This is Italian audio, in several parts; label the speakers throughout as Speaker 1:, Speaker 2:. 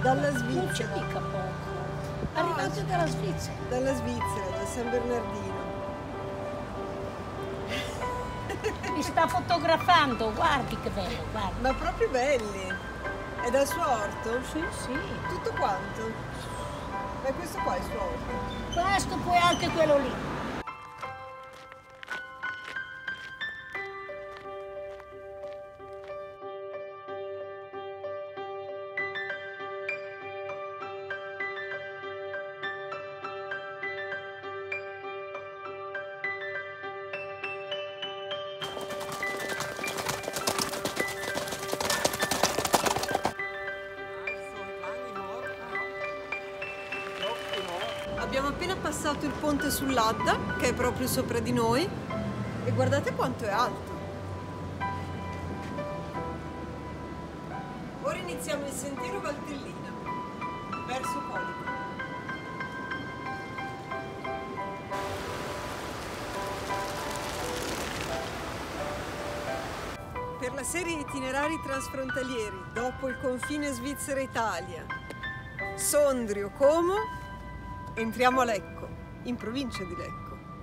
Speaker 1: Dalla
Speaker 2: Non c'è
Speaker 1: Svizzera.
Speaker 2: mica poco. Arrivate dalla Svizzera.
Speaker 1: Dalla Svizzera, da San Bernardino.
Speaker 2: Mi sta fotografando, guardi che bello, guarda.
Speaker 1: Ma proprio belli. È dal suo orto?
Speaker 2: Sì, sì.
Speaker 1: Tutto quanto? Ma questo qua è il suo orto?
Speaker 2: Questo poi anche quello lì.
Speaker 1: Abbiamo appena passato il ponte sull'Adda, che è proprio sopra di noi, e guardate quanto è alto. Ora iniziamo il sentiero Valtellina, verso Colico. Per la serie Itinerari transfrontalieri, dopo il confine Svizzera-Italia, Sondrio-Como, entriamo a Lecco, in provincia di Lecco.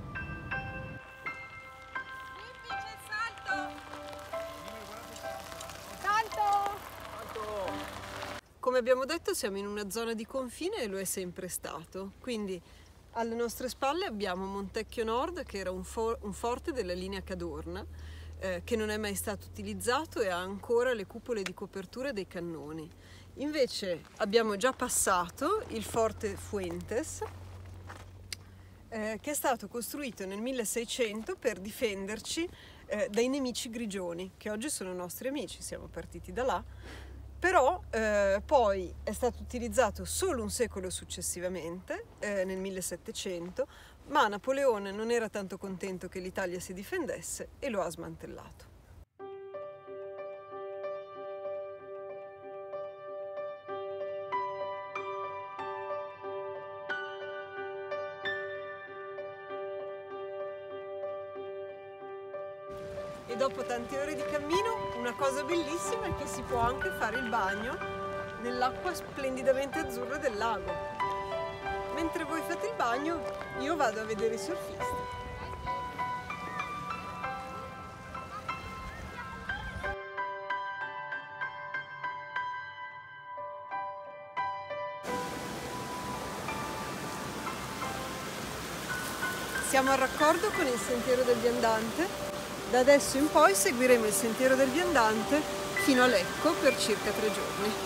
Speaker 1: Come abbiamo detto, siamo in una zona di confine e lo è sempre stato. Quindi alle nostre spalle abbiamo Montecchio Nord, che era un forte della linea Cadorna, che non è mai stato utilizzato e ha ancora le cupole di copertura dei cannoni. Invece abbiamo già passato il forte Fuentes, che è stato costruito nel 1600 per difenderci dai nemici grigioni, che oggi sono nostri amici, siamo partiti da là, però poi è stato utilizzato solo un secolo successivamente, nel 1700, ma Napoleone non era tanto contento che l'Italia si difendesse e lo ha smantellato. E dopo tante ore di cammino, una cosa bellissima è che si può anche fare il bagno nell'acqua splendidamente azzurra del lago. Mentre voi fate il bagno, io vado a vedere i surfisti. Siamo al raccordo con il sentiero del viandante. Da adesso in poi seguiremo il sentiero del viandante fino a Lecco per circa 3 giorni.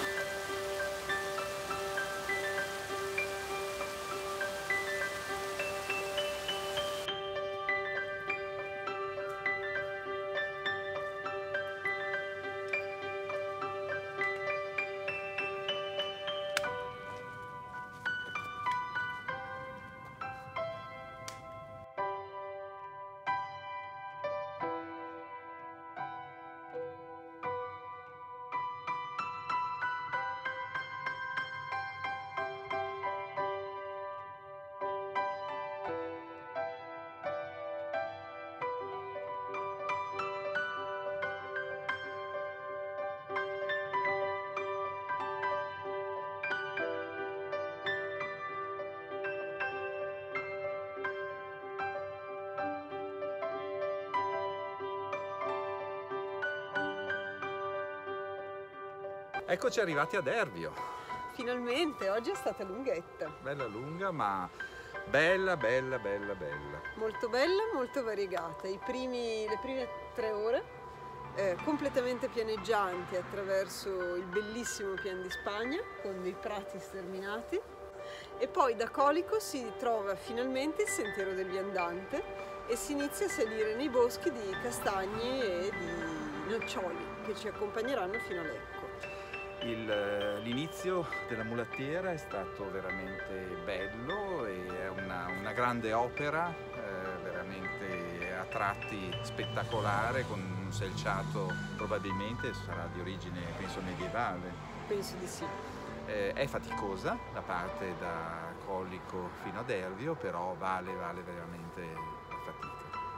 Speaker 3: Eccoci arrivati ad Ervio.
Speaker 1: Finalmente, oggi è stata lunghetta.
Speaker 3: Bella lunga, ma bella, bella, bella, bella.
Speaker 1: Molto bella, molto variegata. Le prime 3 ore completamente pianeggianti attraverso il bellissimo Pian di Spagna con dei prati sterminati, e poi da Colico si trova finalmente il sentiero del viandante e si inizia a salire nei boschi di castagni e di noccioli che ci accompagneranno fino a Lecco.
Speaker 3: L'inizio della mulattiera è stato veramente bello e è una grande opera, veramente a tratti spettacolare, con un selciato probabilmente sarà di origine, penso, medievale.
Speaker 1: Penso di sì.
Speaker 3: È faticosa la parte da Colico fino ad Ervio, però vale veramente la fatica.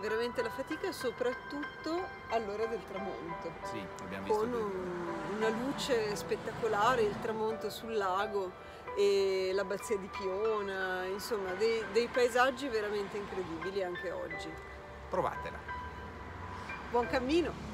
Speaker 1: veramente la fatica, soprattutto all'ora del tramonto.
Speaker 3: Sì, abbiamo visto
Speaker 1: Con una luce spettacolare, il tramonto sul lago e l'abbazia di Piona, insomma dei paesaggi veramente incredibili anche oggi.
Speaker 3: Provatela.
Speaker 1: Buon cammino!